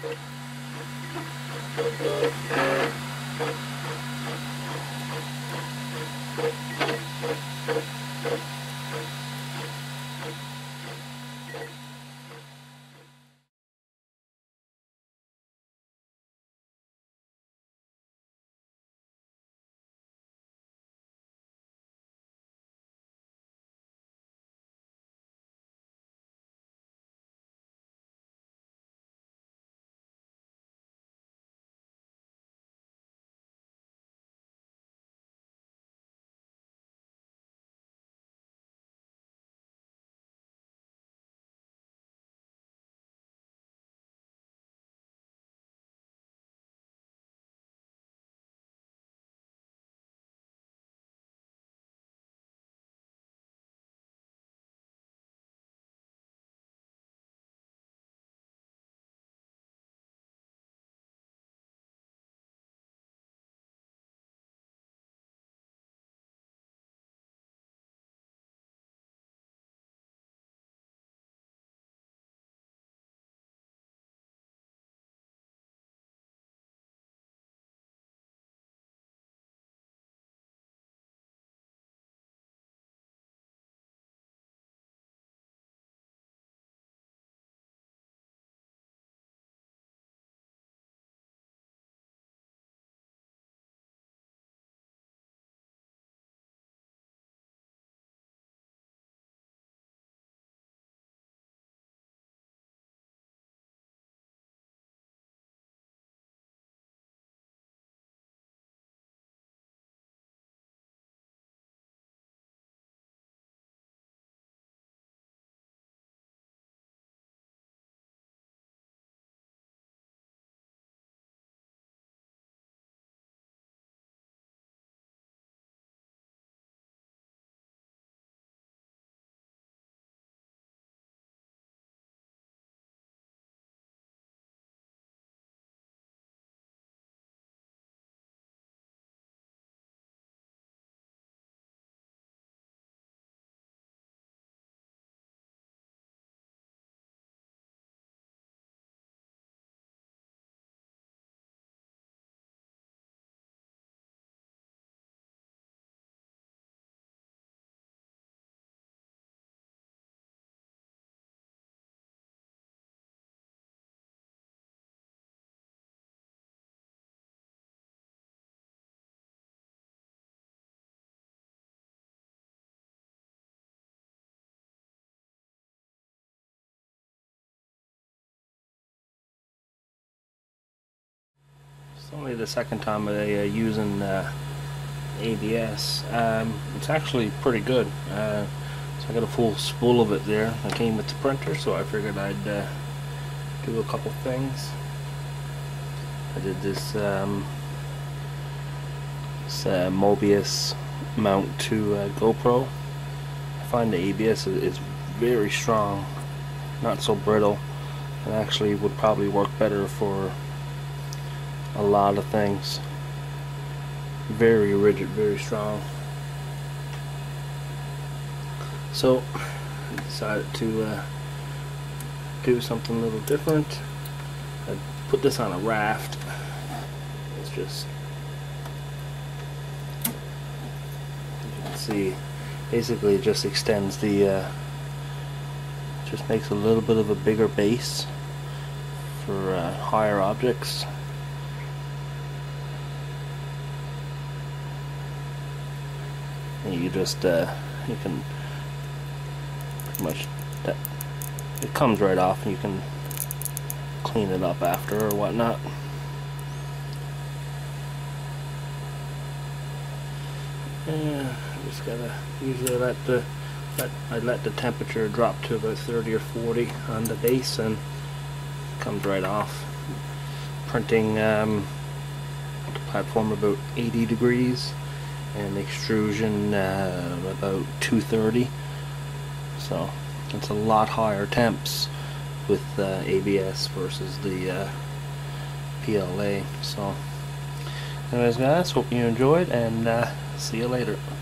It's only the second time using ABS. It's actually pretty good. So I got a full spool of it there. I came with the printer, so I figured I'd do a couple things. I did this, Mobius mount to GoPro. I find the ABS is very strong, not so brittle, and actually would probably work better for a lot of things. Very rigid, very strong. So I decided to do something a little different. I put this on a raft. It's just, you can see, basically it just extends the just makes a little bit of a bigger base for higher objects. And you just you can pretty much, that it comes right off, and you can clean it up after or whatnot. Yeah, I just gotta usually I let the temperature drop to about 30 or 40 on the base, and it comes right off. Printing the platform about 80 degrees and extrusion about 230, so it's a lot higher temps with ABS versus the PLA. So anyways guys, hope you enjoyed, and see you later.